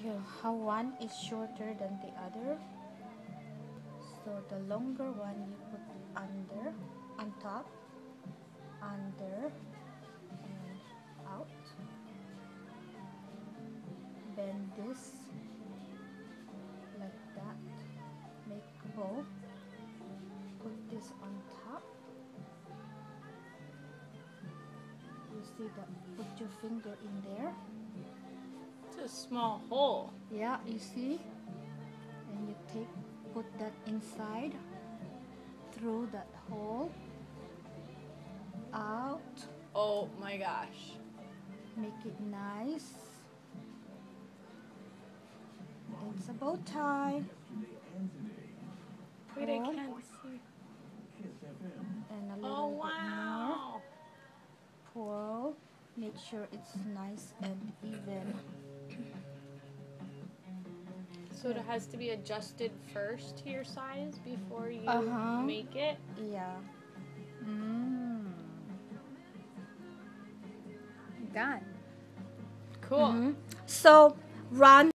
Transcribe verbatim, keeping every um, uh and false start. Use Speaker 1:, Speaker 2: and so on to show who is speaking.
Speaker 1: Okay, how one is shorter than the other. So the longer one you put under, on top, under, and out. Bend this like that. Make a bow. Put this on top. You see that? Put your finger in there.
Speaker 2: It's a small hole.
Speaker 1: Yeah, you see? And you take, put that inside, through that hole, out.
Speaker 2: Oh my gosh.
Speaker 1: Make it nice. It's a bow tie.
Speaker 2: Wait, I
Speaker 1: Pull,
Speaker 2: can't see.
Speaker 1: and a
Speaker 2: Oh,
Speaker 1: little bit more.
Speaker 2: wow.
Speaker 1: Pull. Make sure it's nice and even.
Speaker 2: So it has to be adjusted first to your size before you
Speaker 1: Uh-huh.
Speaker 2: make it?
Speaker 1: Yeah. Mm.
Speaker 3: Done.
Speaker 2: Cool.
Speaker 1: Mm-hmm. So run